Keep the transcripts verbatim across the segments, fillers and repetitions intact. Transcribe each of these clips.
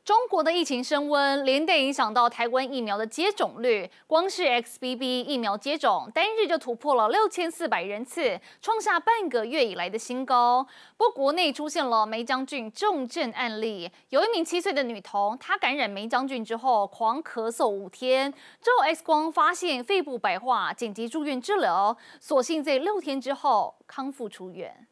中国的疫情升温，连带影响到台湾疫苗的接种率。光是 X B B 疫苗接种，单日就突破了六千四百人次，创下半个月以来的新高。不过，国内出现了梅将军重症案例，有一名七岁的女童，她感染梅将军之后，狂咳嗽五天，之后 X 光发现肺部白化，紧急住院治疗，所幸在六天之后康复出院。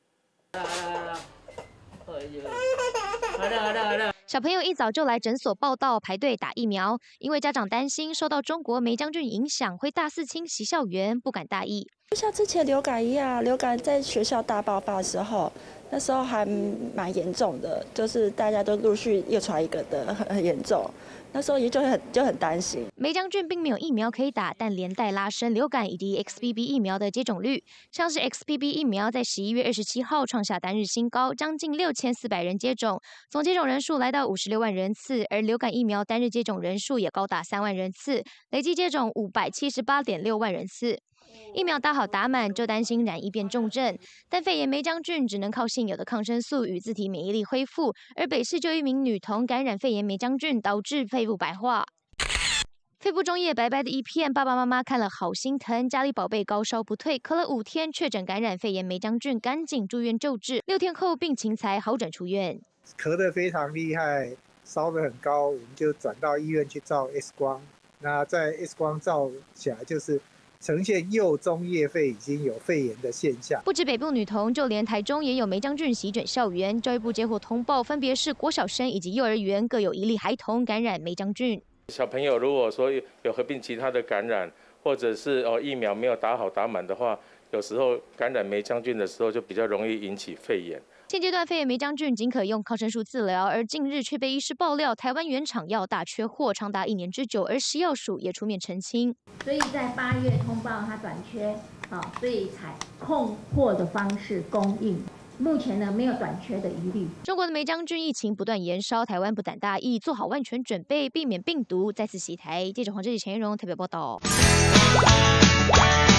小朋友一早就来诊所报到排队打疫苗，因为家长担心受到中国梅将军影响会大肆侵袭校园，不敢大意。 就像之前流感一样，流感在学校大爆发的时候，那时候还蛮严重的，就是大家都陆续又传一个的，很严重。那时候也就很就很担心。 梅将军并没有疫苗可以打，但连带拉升流感以及 X B B 疫苗的接种率。像是 X B B 疫苗在十一月二十七号创下单日新高，将近六千四百人接种，总接种人数来到五十六万人次，而流感疫苗单日接种人数也高达三万人次，累计接种五百七十八点六万人次。疫苗打好打满，就担心染疫变重症，但肺炎梅将军只能靠现有的抗生素与自体免疫力恢复。而北市就一名女童感染肺炎梅将军，导致肺部白化，肺部中叶白白的一片，爸爸妈妈看了好心疼。家里宝贝高烧不退，咳了五天，确诊感染肺炎梅将军，赶紧住院救治，六天后病情才好转出院。 咳得非常厉害，烧得很高，我们就转到医院去照 X 光。那在 X 光照起来就是呈现右中叶肺已经有肺炎的现象。 不止北部女童，就连台中也有梅将军席卷校园。教育部接获通报，分别是国小生以及幼儿园各有一例孩童感染梅将军。 小朋友如果说有合并其他的感染，或者是哦疫苗没有打好打满的话，有时候感染梅将军的时候就比较容易引起肺炎。 现阶段肺炎梅将军仅可用抗生素治疗，而近日却被医师爆料，台湾原厂药大缺货，长达一年之久，而食药署也出面澄清。 所以在八月通报它短缺，啊，所以采控货的方式供应。目前呢，没有短缺的疑虑。 中国的梅将军疫情不断延烧，台湾不胆大意，做好万全准备，避免病毒再次袭台。记者黄志毅、陈一荣特别报道。